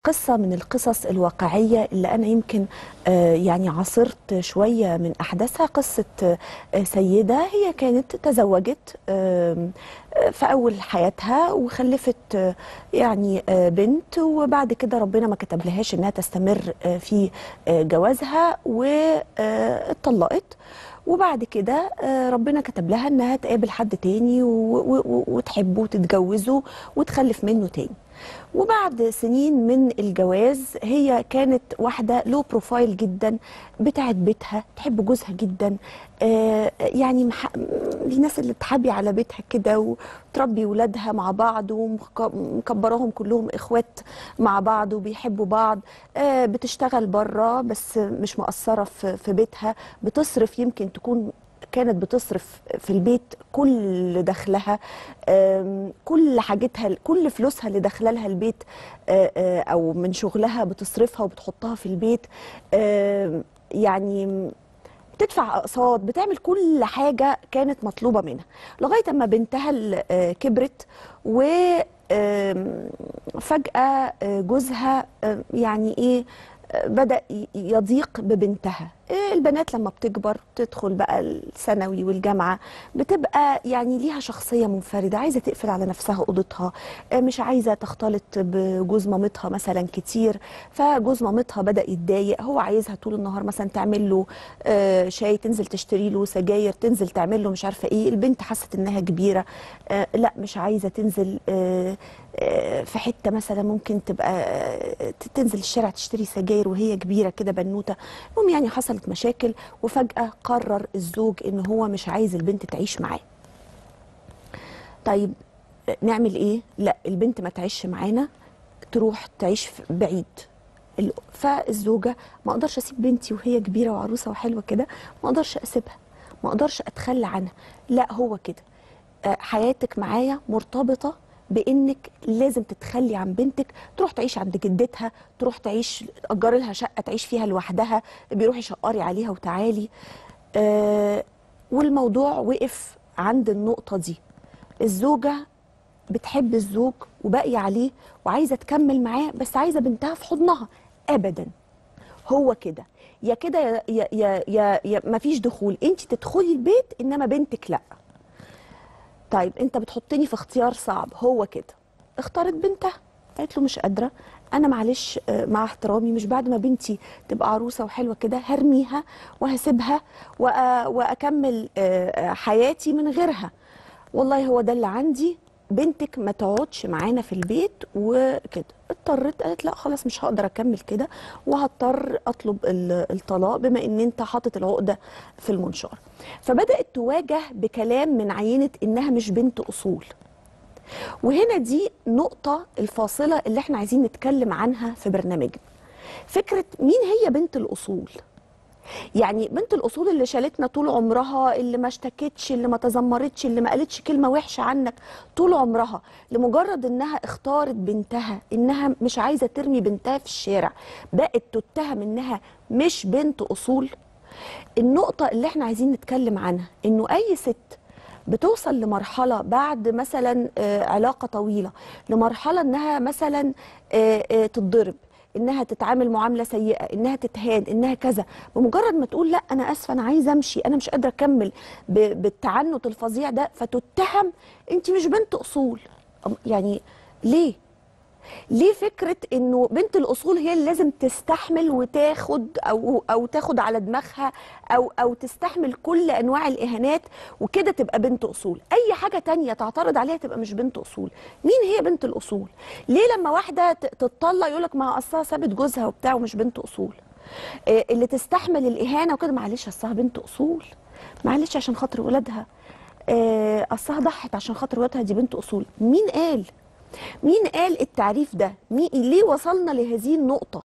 قصة من القصص الواقعية اللي أنا يمكن يعني عاصرت شوية من أحداثها. قصة سيدة هي كانت تزوجت في أول حياتها وخلفت يعني بنت، وبعد كده ربنا ما كتب لهاش إنها تستمر في جوازها واتطلقت. وبعد كده ربنا كتب لها إنها تقابل حد تاني وتحبه وتتجوزه وتخلف منه تاني. وبعد سنين من الجواز هي كانت واحدة لو بروفايل جدا، بتاعت بيتها، تحب جوزها جدا، يعني الناس اللي تحبي على بيتها كده وتربي ولادها مع بعض ومكبراهم كلهم اخوات مع بعض وبيحبوا بعض. بتشتغل بره بس مش مقصرة في بيتها، بتصرف، يمكن تكون كانت بتصرف في البيت كل دخلها، كل حاجتها، كل فلوسها اللي داخله لها البيت او من شغلها بتصرفها وبتحطها في البيت. يعني بتدفع اقساط، بتعمل كل حاجه كانت مطلوبه منها، لغايه اما بنتها كبرت و فجأة جوزها يعني ايه بدأ يضيق ببنتها. البنات لما بتكبر تدخل بقى الثانوي والجامعة بتبقى يعني ليها شخصية منفردة، عايزة تقفل على نفسها أوضتها، مش عايزة تختلط بجوز مامتها مثلا كتير. فجوز مامتها بدأ يتضايق، هو عايزها طول النهار مثلا تعمل له شاي، تنزل تشتري له سجاير، تنزل تعمل له مش عارفة ايه. البنت حست انها كبيرة، لا مش عايزة تنزل في حتة مثلا ممكن تبقى تنزل الشارع تشتري سجاير وهي كبيرة كده بنوتة. المهم يعني حصلت مشاكل، وفجأة قرر الزوج ان هو مش عايز البنت تعيش معاه. طيب نعمل ايه؟ لا البنت ما تعيش معانا، تروح تعيش بعيد. فالزوجة ما اقدرش اسيب بنتي وهي كبيرة وعروسة وحلوة كده، ما اقدرش اسيبها، ما اقدرش اتخلى عنها. لا هو كده، حياتك معايا مرتبطة بانك لازم تتخلي عن بنتك، تروح تعيش عند جدتها، تروح تعيش، تأجري لها شقة تعيش فيها لوحدها، بيروحي شقري عليها وتعالي. والموضوع وقف عند النقطة دي. الزوجة بتحب الزوج وباقية عليه وعايزة تكمل معاه، بس عايزة بنتها في حضنها. أبدا، هو كده يا كده يا مفيش دخول، انت تدخلي البيت انما بنتك لا. طيب انت بتحطني في اختيار صعب. هو كده اختارت بنتها، قالت له مش قادره انا، معلش مع احترامي، مش بعد ما بنتي تبقى عروسه وحلوه كده هرميها وهسيبها واكمل حياتي من غيرها. والله هو ده اللي عندي، بنتك ما تقعدش معانا في البيت وكده. اضطرت، قالت لا خلاص مش هقدر اكمل كده، وهضطر اطلب الطلاق بما ان انت حاطط العقده في المنشار. فبدات تواجه بكلام من عينه انها مش بنت اصول. وهنا دي نقطه الفاصله اللي احنا عايزين نتكلم عنها في برنامجنا. فكره مين هي بنت الاصول؟ يعني بنت الاصول اللي شالتنا طول عمرها، اللي ما اشتكتش، اللي ما تذمرتش، اللي ما قالتش كلمه وحشه عنك طول عمرها، لمجرد انها اختارت بنتها، انها مش عايزه ترمي بنتها في الشارع، بقت تتهم انها مش بنت اصول. النقطه اللي احنا عايزين نتكلم عنها انه اي ست بتوصل لمرحله بعد مثلا علاقه طويله، لمرحله انها مثلا تتضرب، انها تتعامل معامله سيئه، انها تتهان، انها كذا، بمجرد ما تقول لا انا اسفه انا عايزه امشي، انا مش قادره اكمل بالتعنت الفظيع ده، فتتهم انت مش بنت اصول. يعني ليه؟ ليه فكرة انه بنت الاصول هي اللي لازم تستحمل وتاخد او تاخد على دماغها او تستحمل كل انواع الاهانات وكده تبقى بنت اصول؟ اي حاجة تانية تعترض عليها تبقى مش بنت اصول. مين هي بنت الاصول؟ ليه لما واحدة تتطلق يقولك ما اصلها سابت جوزها وبتاع ومش بنت اصول؟ اللي تستحمل الاهانة وكده معلش اصلها بنت اصول، معلش عشان خاطر ولادها، اصلها ضحت عشان خاطر ولادها، دي بنت اصول. مين قال؟ مين قال التعريف ده؟ ليه وصلنا لهذه النقطة؟